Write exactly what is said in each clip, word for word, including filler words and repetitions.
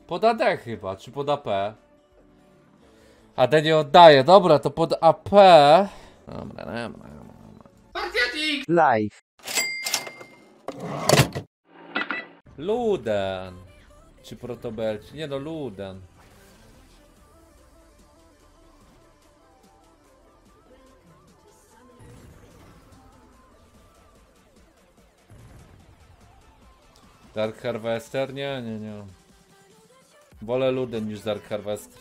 Pod A D chyba, czy pod A P? A D nie oddaje, dobra, to pod A P. Dobra, dobra, dobra. Partiatik! Live. Luden. Czy Protobelci? Nie no, Luden. Dark Harvester? Nie, nie, nie. Wolę Luden niż Dark Harvester.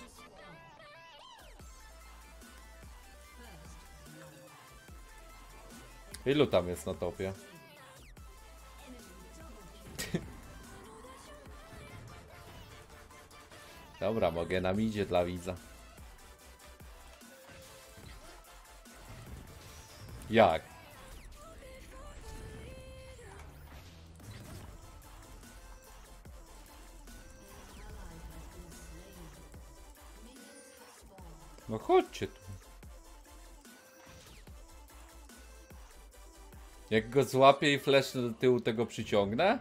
Ilu tam jest na topie? Dobra, mogę na midzie dla widza. Jak? No chodźcie tu. Jak go złapię i flesznę do tyłu, tego przyciągnę?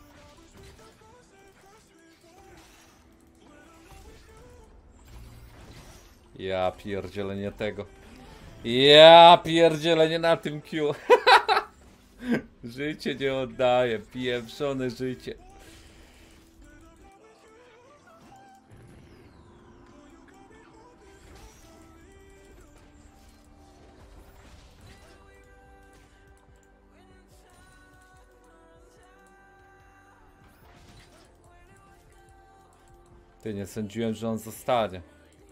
Ja pierdzielę nie tego. Ja pierdzielę nie na tym Q. Życie nie oddaje. Pieprzone życie. Ty, nie sądziłem, że on zostanie.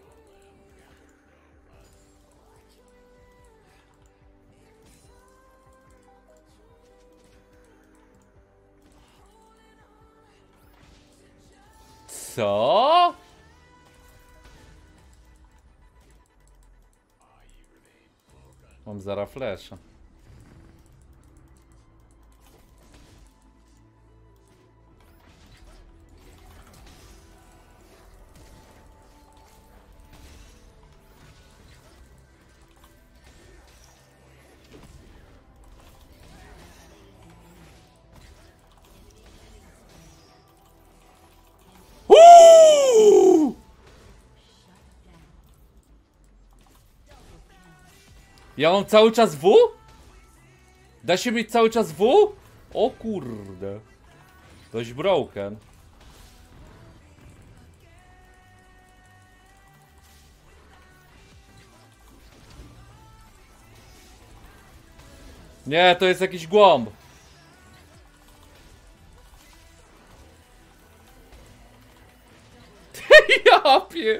Co? Mam zara flesza. Ja mam cały czas W? Da się mieć cały czas W? O kurde. Dość broken. Nie, to jest jakiś głąb. Ja pie...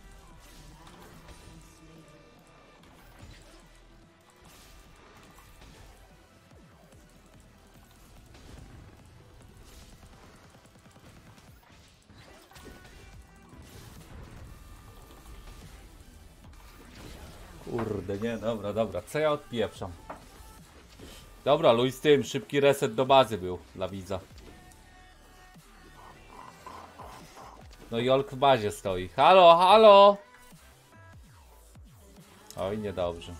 Kurde, nie, dobra, dobra. Co ja odpieprzam? Dobra, luj z tym. Szybki reset do bazy był dla widza. No i Olk w bazie stoi. Halo, halo! Oj, niedobrze.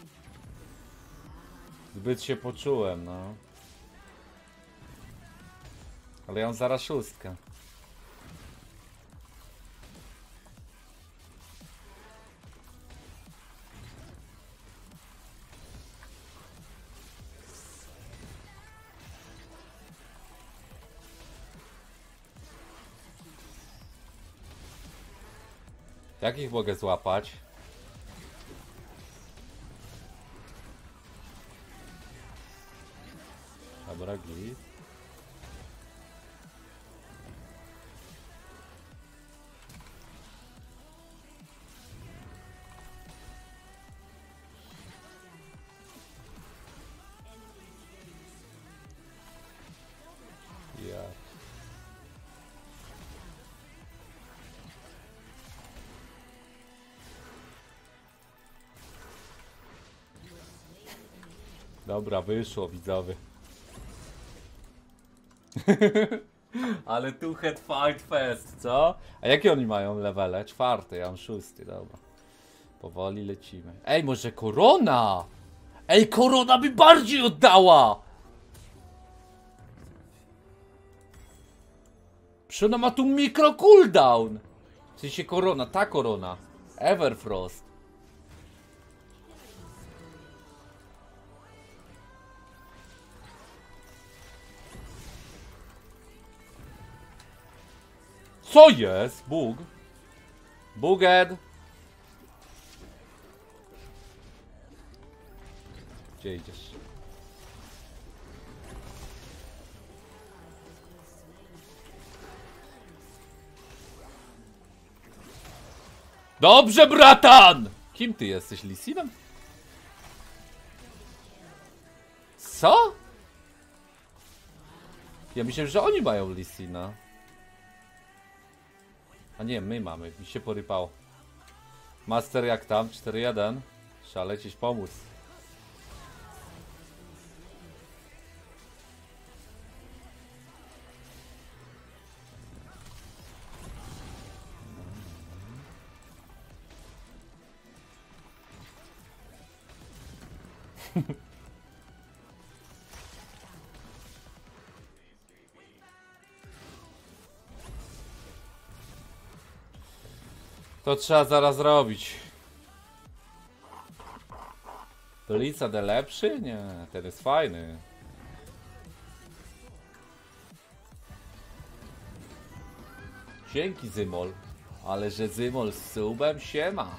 Zbyt się poczułem, no. Ale ja mam zaraz szóstkę. Jak ich mogę złapać? Dobra, git. Ja. Dobra, wyszło widzowie. Ale tu head fight fest, co? A jakie oni mają levele? Czwarty, ja mam szósty, dobra. Powoli lecimy. Ej, może korona? Ej, korona by bardziej oddała! Czy ona ma tu mikro cooldown? W sensie korona, ta korona. Everfrost. Co jest? Bóg? Buged. Gdzie idziesz? Dobrze, bratan! Kim ty jesteś, Lisinem? Co? Ja myślałem, że oni mają Lisina. A nie, my mamy, mi się porypało. Master jak tam? cztery jeden. Trzeba lecieć pomóc. To trzeba zaraz robić. Blica de lepszy? Nie, ten jest fajny. Dzięki Zymol. Ale że Zymol z subem się ma.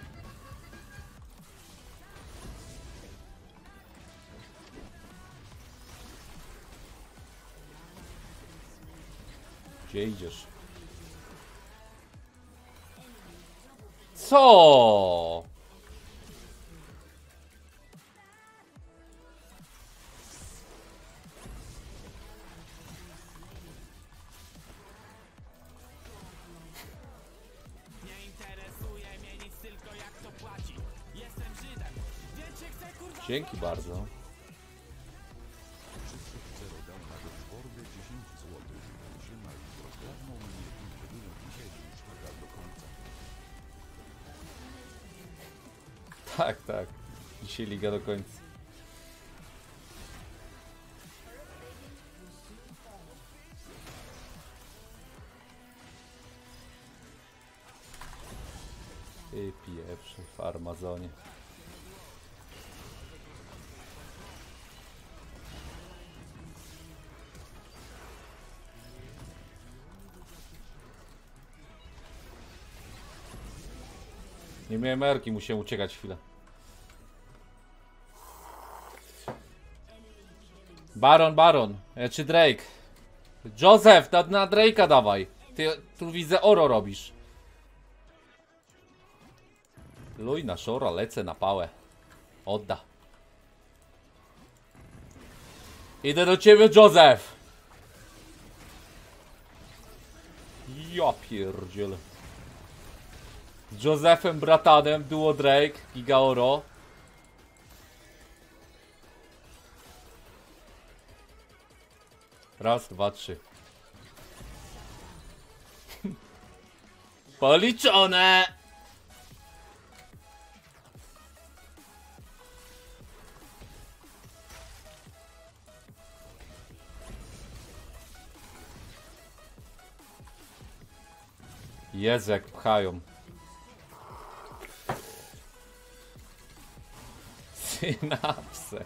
Gdzie idziesz? Co? Nie interesuje mnie nic, tylko jak to płaci. Jestem Żydem, więc się chcę kurwa... Dzięki bardzo. Tak, tak. Dzisiaj liga do końca. Ty pieprzy w Armazonie. Nie miałem erki, musiałem uciekać chwilę. Baron, Baron, e, czy Drake? Joseph, na, na Drake'a dawaj. Ty tu widzę oro robisz. Luj na szora, lecę na pałę. Odda. Idę do ciebie, Joseph. Ja pierdzielę. Z Josephem, bratanem, duo Drake, Giga Oro. Raz, dwa, trzy. Policzone! Jezu, jak pchają. Synapse.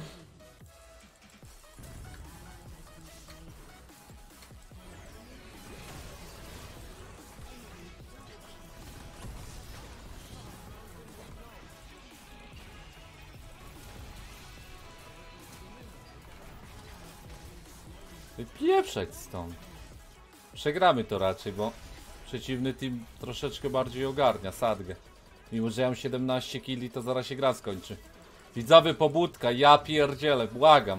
Wypieprzać stąd. Przegramy to raczej, bo przeciwny team troszeczkę bardziej ogarnia sadgę. Mimo że ja mam siedemnaście killi, to zaraz się gra skończy. Widzowie, pobudka, ja pierdzielę, błagam.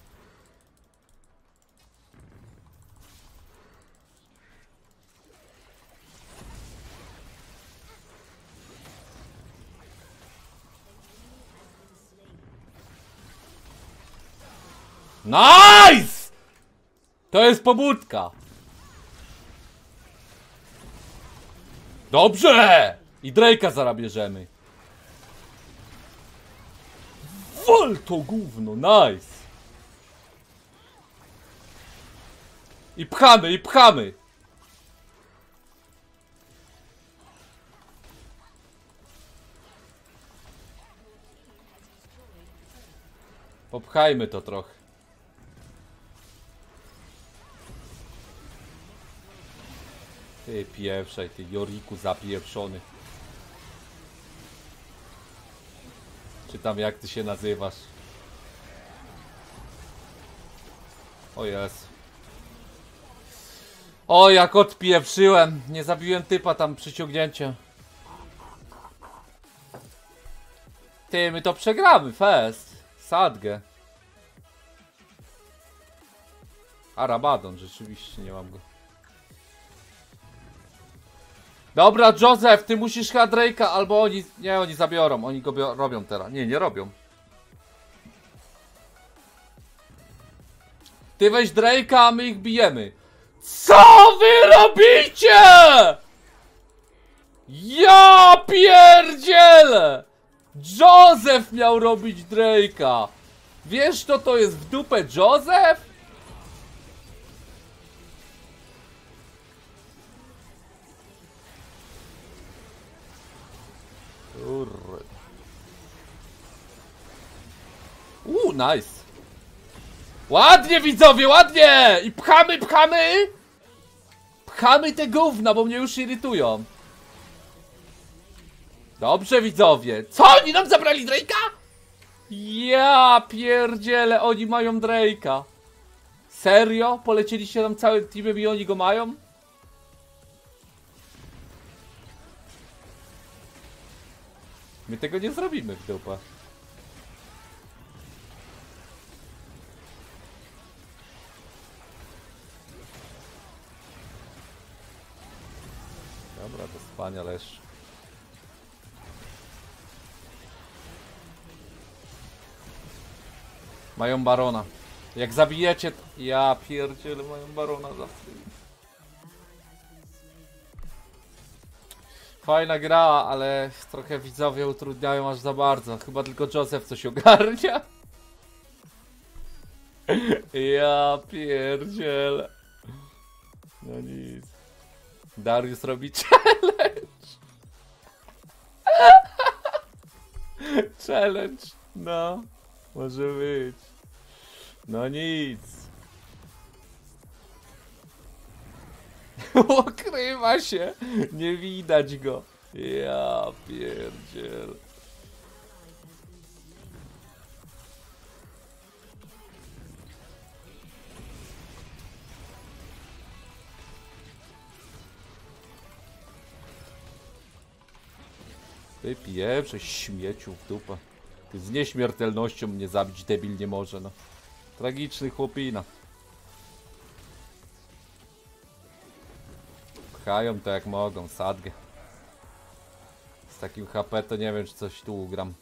Nice! To jest pobudka. Dobrze! I Drake'a zaraz bierzemy. Wal to gówno, nice! I pchamy, i pchamy! Popchajmy to trochę. Ty pieprzaj, ty Joriku zapieprzony. Czy tam jak ty się nazywasz? O jest. O, jak odpieprzyłem. Nie zabiłem typa tam przy ciągnięciu. Ty, my to przegramy, fest. Sadgę. A, Rabadon, rzeczywiście, nie mam go. Dobra, Joseph, ty musisz chyba Drake'a, albo oni... Nie, oni zabiorą, oni go robią teraz. Nie, nie robią. Ty weź Drake'a, a my ich bijemy. Co wy robicie? Ja pierdzielę! Joseph miał robić Drake'a. Wiesz kto to jest w dupę Joseph? Kurde. Uuu, nice. Ładnie widzowie, ładnie! I pchamy, pchamy! Pchamy te gówna, bo mnie już irytują. Dobrze widzowie. Co? Oni nam zabrali Drake'a? Ja pierdzielę, oni mają Drake'a. Serio? Polecieliście tam całym teamem i oni go mają? My tego nie zrobimy w dupę. Dobra, do spania leż. Mają barona. Jak zabijecie... Ja pierdzielę, mają barona zawsze. Fajna gra, ale trochę widzowie utrudniają aż za bardzo. Chyba tylko Joseph coś ogarnia. Ja pierdzielę. No nic. Darius robi challenge. Challenge. No. Może być. No nic. Ukrywa się. Nie widać go. Ja pierdziel. Wypiję, przez śmieciu w dupę. Z nieśmiertelnością mnie zabić debil nie może, no. Tragiczny chłopina. Pchają to jak mogą, sadgę. Z takim H P to nie wiem, czy coś tu ugram.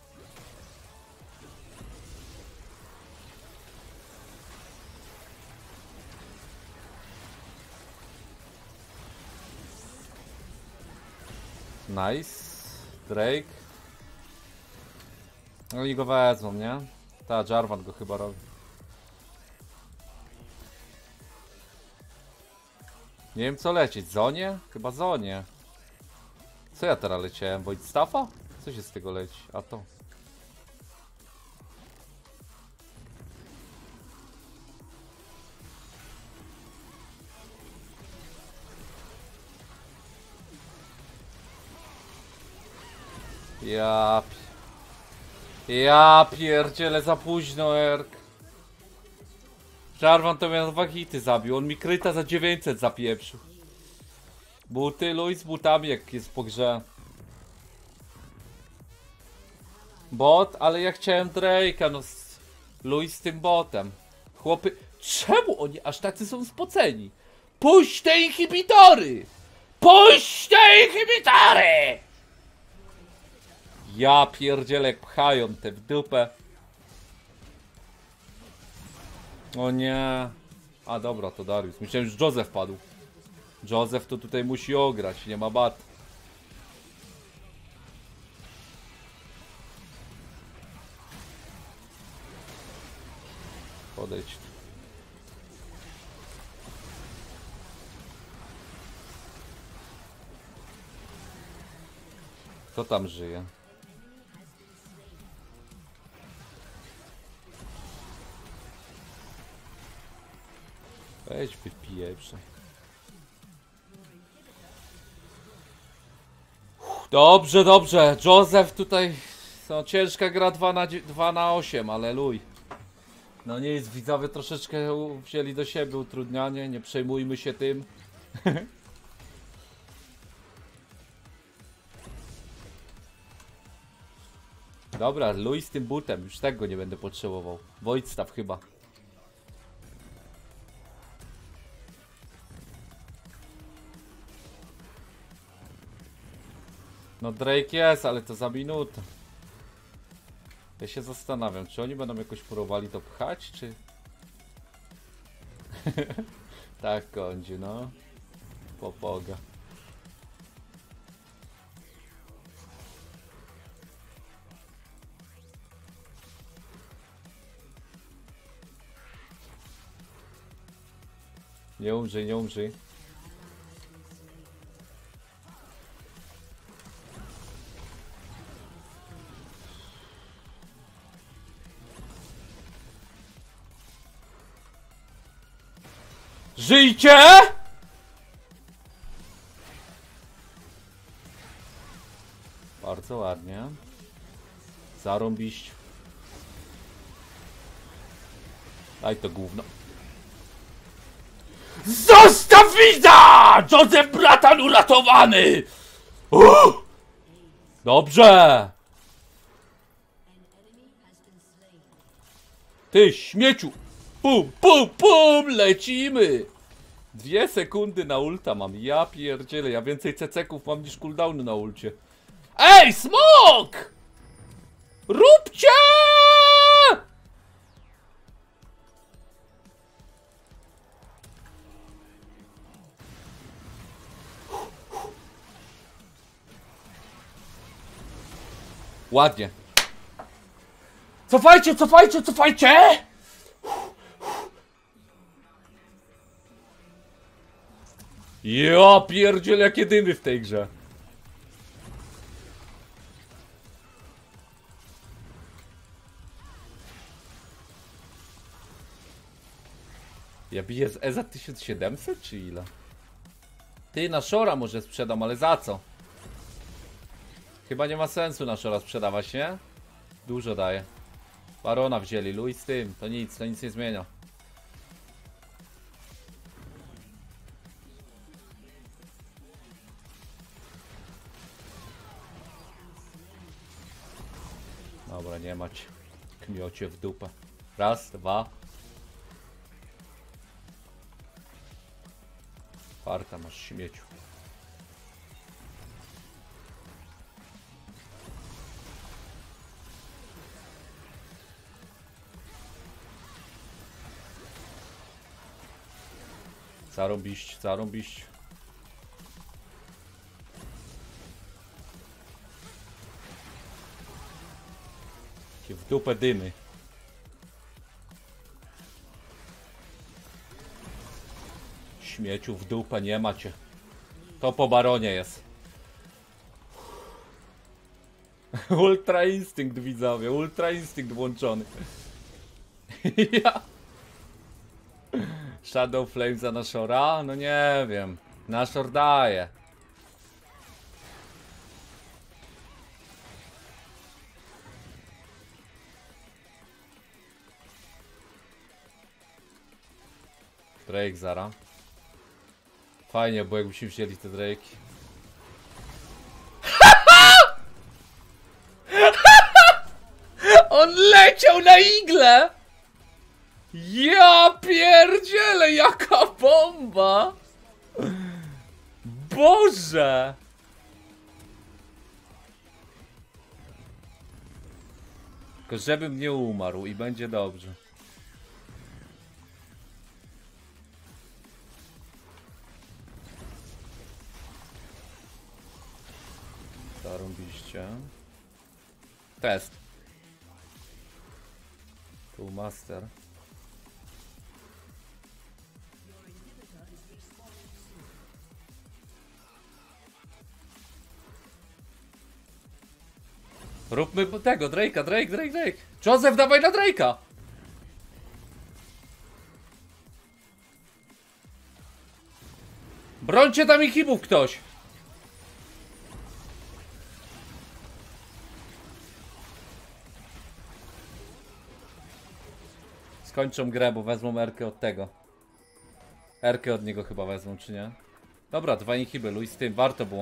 Nice. Drake. Oni go wezmą, nie? Ta, Jarvan go chyba robi. Nie wiem co lecieć, Zonie? Chyba Zonie. Co ja teraz leciałem? Void Staffa? Co się z tego leci? A to. Ja... Ja pierdzielę, za późno, Erk. Jarvan to miał dwa hity zabił, on mi kryta za dziewięćset zapieprzył. Buty, Luis z butami jak jest po grze. Bot, ale ja chciałem Drake'a, no z Luis z tym botem. Chłopy, czemu oni aż tacy są spoceni? Puść te inhibitory! Puść te inhibitory! Ja pierdzielę, jak pchają te w dupę. O nie. A dobra, to Darius. Myślałem, że Joseph padł. Joseph to tutaj musi ograć, nie ma bat. Podejdź. Kto tam żyje? Weź wypieprze. Dobrze, dobrze. Joseph tutaj... No ciężka gra dwa na osiem, ale luj. No nie jest, widzowie troszeczkę wzięli do siebie utrudnianie, nie przejmujmy się tym. Dobra, luj z tym butem, już tego nie będę potrzebował. Wojtstaw chyba. No Drake jest, ale to za minutę. Ja się zastanawiam, czy oni będą jakoś próbowali to pchać, czy... Tak kądzi, no. Popoga. Nie umrzyj, nie umrzyj. Żyjcie! Bardzo ładnie. Zarąbiść. Daj to gówno. Zostaw widza! Joseph Bratan uratowany! Uff! Dobrze! Ty śmieciu! Pum, pum, pum! Lecimy! Dwie sekundy na ulta mam. Ja pierdzielę, ja więcej ceceków mam niż cooldowny na ulcie. Ej, smok! Róbcie! Ładnie. Cofajcie, cofajcie, cofajcie! Ja pierdziel, jakie dymy w tej grze. Ja biję z E za tysiąc siedemset czy ile? Ty, na Shora może sprzedam, ale za co? Chyba nie ma sensu na Shora sprzedawać, nie? Dużo daje. Barona wzięli, luj z tym, to nic, to nic nie zmienia. Dobra, nie mać. Kmiocie w dupę. Raz, dwa. Farta masz, śmieciu. Zarąbiść, zarąbiść. W dupę dymy. Śmieciu w dupę nie macie. To po baronie jest. Ultra instynkt, widzowie, ultra instynkt włączony. Ja. Shadow Flame za Nashora? No nie wiem. Nashor daje. Drake zara. Fajnie, bo jakbyśmy wzięli te Drake'i. On leciał na igle! Ja pierdzielę, jaka bomba! Boże! Tylko żebym nie umarł i będzie dobrze. Zarąbiście. Test. Tu master. Róbmy tego, Drake'a, Drake, Drake, Drake. Joseph, dawaj na Drake'a. Brońcie tam inhibów ktoś! Skończą grę, bo wezmą Erkę od tego. Erkę od niego chyba wezmą, czy nie? Dobra, dwa inhiby, luj z tym, warto było.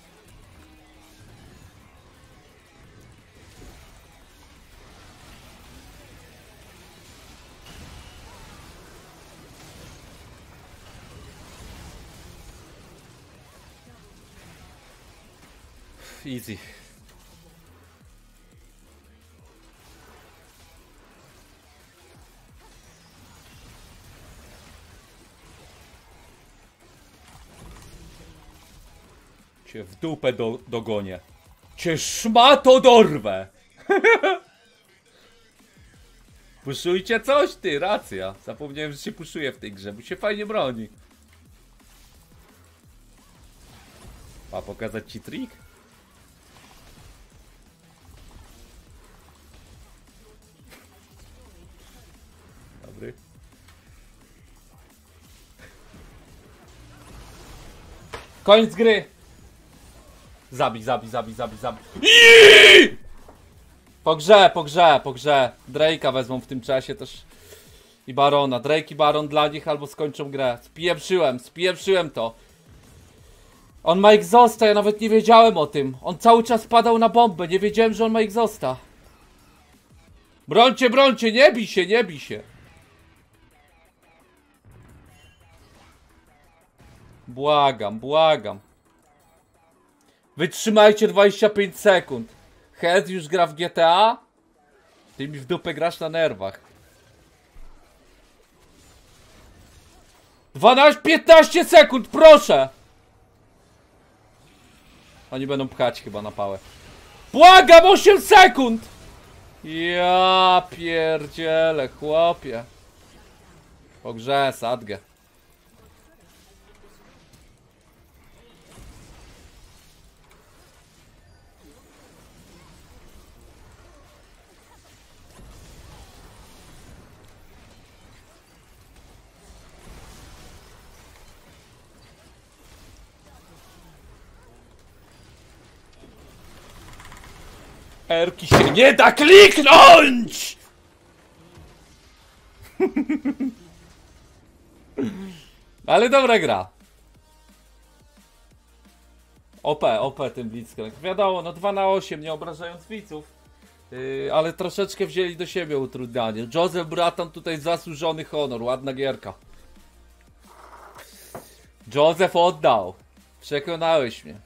Easy. Cię w dupę do, dogonię. Cię szmato dorwę. Puszujcie coś, ty, racja. Zapomniałem, że się puszuje w tej grze, bo się fajnie broni. A pokazać ci trik? Dobry. Koniec gry. Zabij, zabij, zabij, zabij, zabij. Iii! Po grze, po grze, po grze. Drake'a wezmą w tym czasie też. I Barona. Drake i Baron dla nich albo skończą grę. Spieprzyłem, spieprzyłem to. On ma exhausta, ja nawet nie wiedziałem o tym. On cały czas padał na bombę, nie wiedziałem, że on ma exhausta. Brońcie, brońcie, nie bij się, nie bij się. Błagam, błagam. Wytrzymajcie dwadzieścia pięć sekund. Head już gra w G T A? Ty mi w dupę grasz na nerwach. dwanaście, piętnaście sekund, proszę! Oni będą pchać chyba na pałę. Błagam, osiem sekund! Ja pierdzielę, chłopie. Po grze, sadgę. Erki się nie da kliknąć! Ale dobra gra. O P, O P ten Blitzcrank. Wiadomo, no dwa na osiem, nie obrażając widzów. Yy, ale troszeczkę wzięli do siebie utrudnianie. Joseph Bratan tutaj zasłużony honor, ładna gierka. Joseph oddał. Przekonałeś mnie.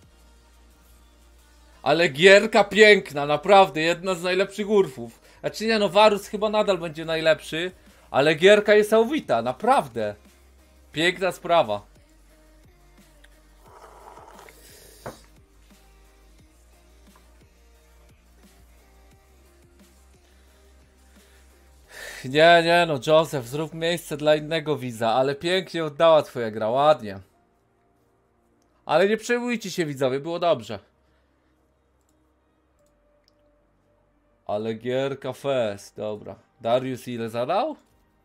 Ale gierka piękna, naprawdę, jedna z najlepszych urfów. Znaczy nie no, Varus chyba nadal będzie najlepszy, ale gierka jest niesamowita, naprawdę. Piękna sprawa. Nie, nie no, Joseph, zrób miejsce dla innego widza, ale pięknie oddała twoja gra, ładnie. Ale nie przejmujcie się widzowie, było dobrze. Ale gierka fest, dobra. Darius ile zadał?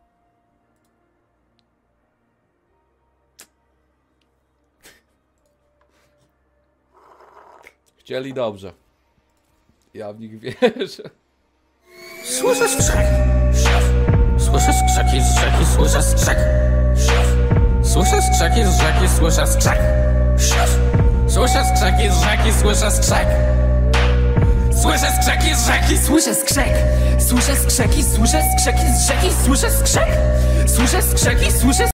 Chcieli dobrze. Ja w nich wierzę. Słyszę skrzek. Słyszę skrzeki z rzeki, słyszę skrzek. Słyszę skrzeki z rzeki, słyszę skrzek. Słyszę skrzeki z rzeki, słyszę skrzek. Słyszę skrzeki z rzeki, słyszę skrzek. Słyszę skrzeki, słyszę skrzeki z rzeki, słyszę skrzek. Słyszę skrzeki, słyszę